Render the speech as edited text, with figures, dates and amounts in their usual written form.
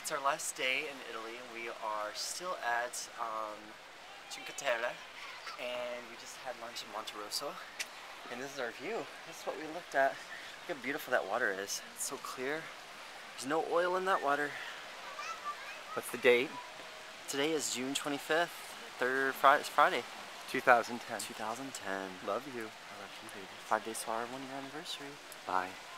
It's our last day in Italy, and we are still at Cinque Terre, and we just had lunch in Monterosso. And this is our view. This is what we looked at. Look how beautiful that water is. It's so clear. There's no oil in that water. What's the date? Today is June 25th. It's Friday. 2010. 2010. Love you. I love you, baby. 5 days to our 1 year anniversary. Bye.